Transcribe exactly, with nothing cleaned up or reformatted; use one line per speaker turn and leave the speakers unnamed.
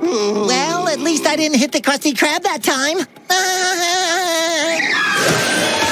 Well, at least I didn't hit the Krusty Krab that time.